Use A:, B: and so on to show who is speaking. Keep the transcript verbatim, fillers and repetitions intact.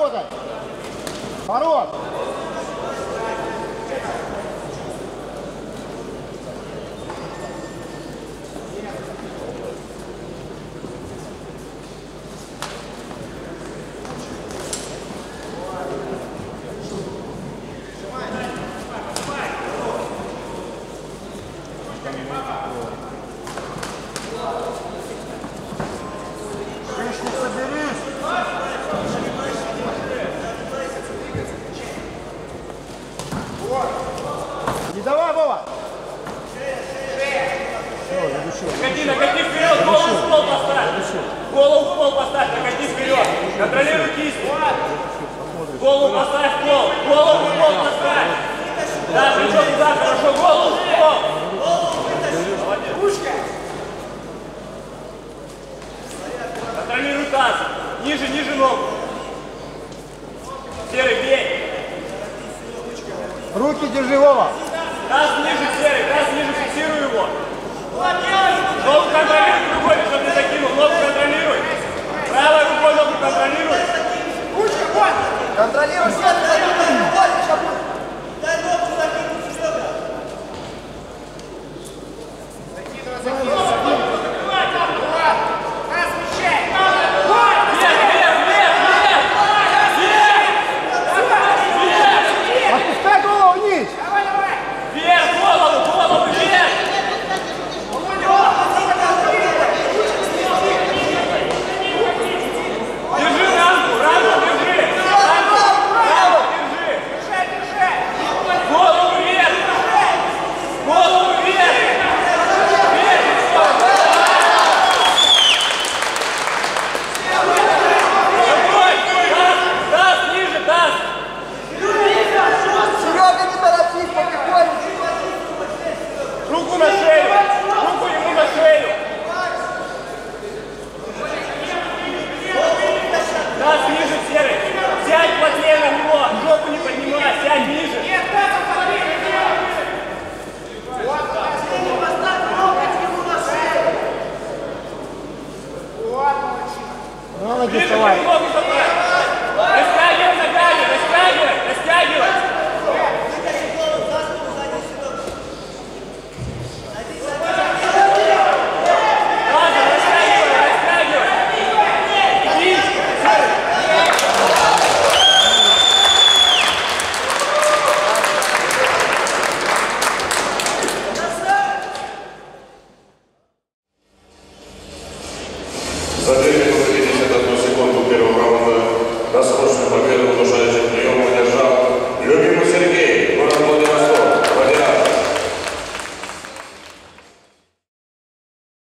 A: Дергай! Хорош! Не давай, Вова!
B: Накати, накати вперед, голову в пол поставь! Голову в пол поставь, накати вперед! Контролируй кисть! Голову поставь в пол! Голову в пол поставь! Да, плечо туда, хорошо, голову в пол! Ручка! Контролируй таз! Ниже, ниже ногу! Серый, бей!
A: Руки держи, Вова!
B: Таз ниже, Серый, таз ниже, фиксируй его! Ногу контролируй, другой, чтобы не закинул, ногу контролируй! Правой рукой ногу контролируй!
C: Ручка, вот! Контролируй, Серый, закинул, вот, сейчас будет! Дай ногу закинуть, что да? Закидывай, закидывай!
A: Отпускай голову вниз!
B: Вверх, голову, голову, вверх! Держи рамку, рамку держи! Рамку, рамку держи! Голову вверх! Голову вверх! Вверх! Таз, таз, ниже, таз!
C: Серега, не торопись, потихоньку!
B: Руку на шею! Руку ему на шею! Таз ниже, Серый! Сядь плотнее на него! Жопу не поднимай! Сядь ниже! Нет,
A: Молодец, давай!
B: Растягивай ногами! Растягивай! Растягивай!
D: За две минуты пятьдесят одну секунду первого раунда досрочную победу в удушающих приемах одержал любимый Сергей, город Владимир.